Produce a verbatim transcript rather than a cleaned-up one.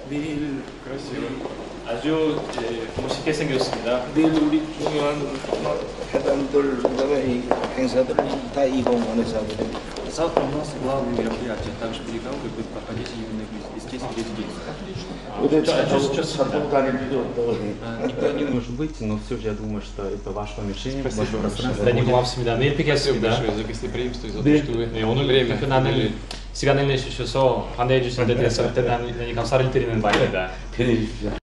내일 красиво. 아주 예, 멋있게 생겼습니다. 내일 우리 중요한 회담들 그다음에 이 행사들 다 이 공원에서 하게 됩니다. Завтра у нас главное мероприятие также в Перегауле будет проходить именно здесь, в Редигейте. 어디 사통 다닐 필요 없다고 해. Никуда не нужно выйти, но все же я думаю, что это ваше помещение, ваше пространство. 대단히 고맙습니다. 내일 뵙겠습니다. большое за гостеприимство и за то, 네, что вы 네, 오늘 время 편안한 уделили. 시간을 내주셔서 환대해 주신 데 대해서 대단히 감사를 드리는 바입니다. 편히 주십시오.